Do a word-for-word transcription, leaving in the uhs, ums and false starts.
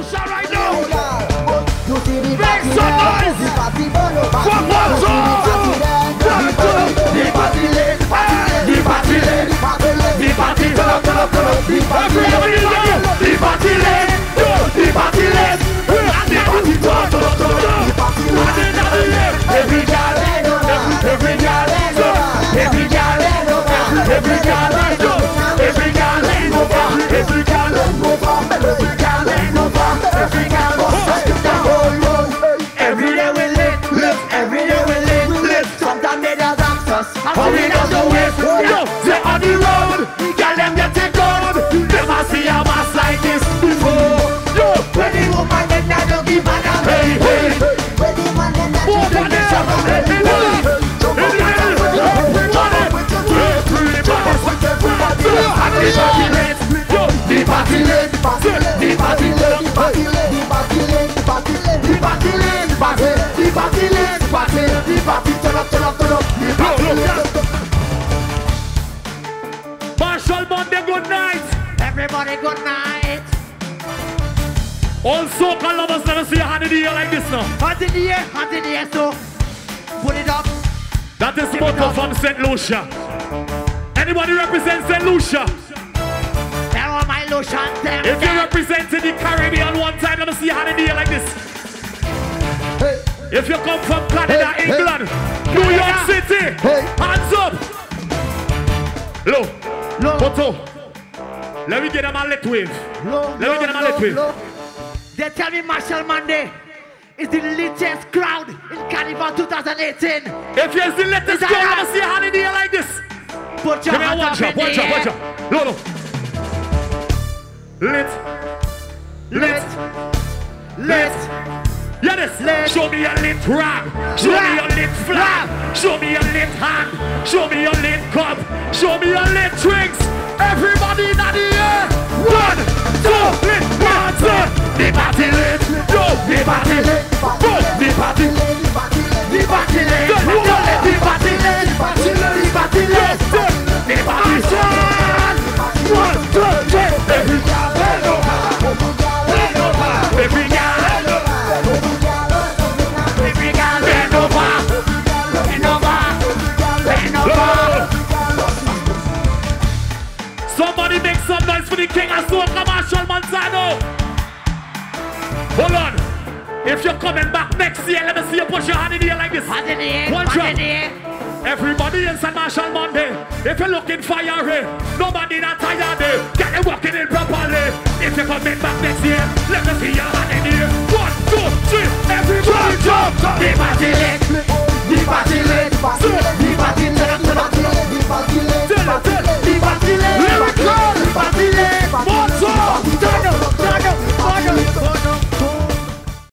shout right now. You see the Make some noise. the party burn up. One more song. One, two. The party lit, the party lit, the party lit, the party turn up, turn up, turn up. The party Everybody lit, know. the party lit, the party lit, the party turn up, turn up, turn up. The party lit. Every girl in over, every girl in over, every girl in over, every girl in over, every girl in over, every girl in over, every girl in over, every girl every day we lit, lit, every day we lit, lit. Sometimes they just ask us, how we don't do it. Yo, they on the road, girl them get it good. Never see a mass like this before. Yo, when the woman then I don't give a damn. Hey, hey, when the man then I don't give a damn. Hey, hey, the party lit, the party lit, the party lit, the party lit, the party lit, the party lit, the party lit, the party lit, the party lit, the party lit, the party turn up, turn up, turn up, the party lit. Machel Monday, good night. Everybody, good night. All soca lovers never see a hand in the air like this now. Hand in the air, hand in the air, so put it up. That is Moto from Saint Lucia. Anybody represent Saint Lucia? My lotion, if you represented the Caribbean one time, let me see your hand in the air like this. Hey. If you come from Canada, hey, England, hey. New York yeah. City, hey. Hands up. Low, low. Photo. Let me get them a lit wave. Low, let me get them a lit wave. Low. They tell me Machel Monday is the latest crowd in Carnival twenty eighteen. If you're the latest crowd, let me see your hand in the air like this. Put your Give me hand one up shot, in one the shot, air. one shot. Low, low. Lit. Lit. Lit. Yeah, this. Lit. Show me a lit rag. Show rag. me a lit flag. Rag. Show me a lit hand. Show me a lit cup. Show me a lit drinks. Everybody in the air. One, two, lit. One, two. The party lit. Yo, the party lit. Go, the party lit. The party lit. The party lit. The party lit. The party lit. The party lit. The party lit. One, two, three. Every girl bend over. Bend over. Every girl bend over. Every girl bend over. Bend over. Bend over. Somebody make some noise for the king of soca, Machel Manzano. Hold on. If you're coming back next year, let me see you push your hand in the air like this. Hand in the air. One hand drop. in the air. Everybody inside Machel Monday. If you're looking fiery, nobody not tired. Get them walking in properly. If you're coming back next year, let me see your hand in the air. One, two, three, everybody jump. The party lit, the party lit, the party